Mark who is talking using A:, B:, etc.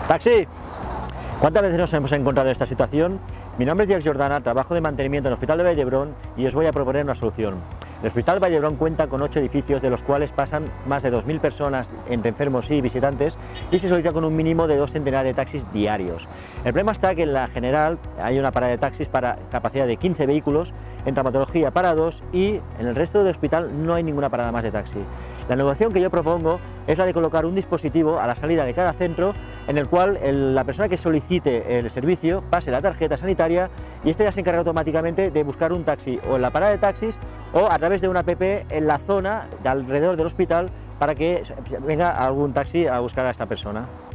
A: ¡Taxi! ¿Cuántas veces nos hemos encontrado en esta situación? Mi nombre es Diego Jordana, trabajo de mantenimiento en el Hospital de Vall d'Hebron y os voy a proponer una solución. El Hospital de Vall d'Hebron cuenta con 8 edificios, de los cuales pasan más de 2000 personas entre enfermos y visitantes, y se solicita con un mínimo de 2 centenares de taxis diarios. El problema está que en la general hay una parada de taxis para capacidad de 15 vehículos, en traumatología para 2 y en el resto del hospital no hay ninguna parada más de taxi. La innovación que yo propongo es la de colocar un dispositivo a la salida de cada centro en el cual la persona que solicite el servicio pase la tarjeta sanitaria y este ya se encarga automáticamente de buscar un taxi o en la parada de taxis o a través de una app en la zona de alrededor del hospital para que venga algún taxi a buscar a esta persona.